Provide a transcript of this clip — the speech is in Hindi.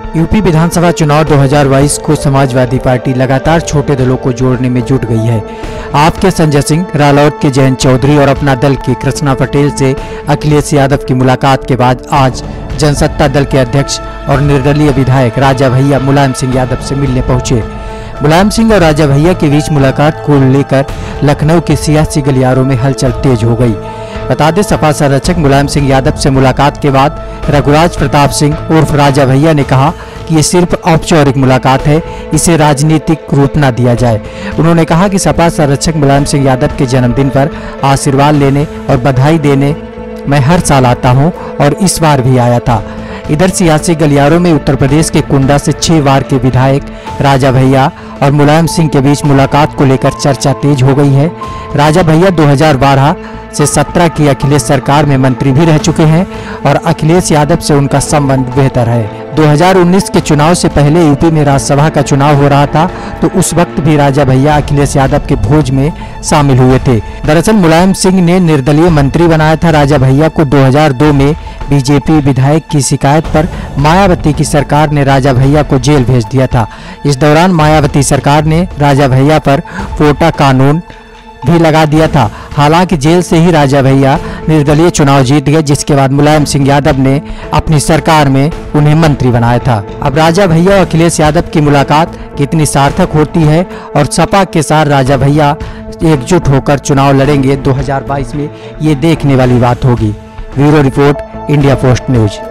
यूपी विधानसभा चुनाव 2022 को समाजवादी पार्टी लगातार छोटे दलों को जोड़ने में जुट गई है। आप के संजय सिंह, रालोद के जयंत चौधरी और अपना दल के कृष्णा पटेल से अखिलेश यादव की मुलाकात के बाद आज जनसत्ता दल के अध्यक्ष और निर्दलीय विधायक राजा भैया मुलायम सिंह यादव से मिलने पहुंचे। मुलायम सिंह और राजा भैया के बीच मुलाकात को लेकर लखनऊ के सियासी गलियारों में हलचल तेज हो गई। बता दें, सपा संरक्षक मुलायम सिंह यादव से मुलाकात के बाद रघुराज प्रताप सिंह उर्फ राजा भैया ने कहा कि ये सिर्फ औपचारिक मुलाकात है, इसे राजनीतिक रूप न दिया जाए। उन्होंने कहा कि सपा संरक्षक मुलायम सिंह यादव के जन्मदिन पर आशीर्वाद लेने और बधाई देने मैं हर साल आता हूं और इस बार भी आया था। इधर सियासी गलियारों में उत्तर प्रदेश के कुंडा से 6 बार के विधायक राजा भैया और मुलायम सिंह के बीच मुलाकात को लेकर चर्चा तेज हो गई है। राजा भैया 2012 से 17 की अखिलेश सरकार में मंत्री भी रह चुके हैं और अखिलेश यादव से उनका संबंध बेहतर है। 2019 के चुनाव से पहले यूपी में राज्यसभा का चुनाव हो रहा था, तो उस वक्त भी राजा भैया अखिलेश यादव के भोज में शामिल हुए थे। दरअसल मुलायम सिंह ने निर्दलीय मंत्री बनाया था राजा भैया को 2002 में। बीजेपी विधायक की शिकायत पर मायावती की सरकार ने राजा भैया को जेल भेज दिया था। इस दौरान मायावती सरकार ने राजा भैया पर पोटा कानून भी लगा दिया था। हालांकि जेल से ही राजा भैया निर्दलीय चुनाव जीत गए, जिसके बाद मुलायम सिंह यादव ने अपनी सरकार में उन्हें मंत्री बनाया था। अब राजा भैया और अखिलेश यादव की मुलाकात कितनी सार्थक होती है और सपा के साथ राजा भैया एकजुट होकर चुनाव लड़ेंगे 2022 में, ये देखने वाली बात होगी। Bureau report, India post news.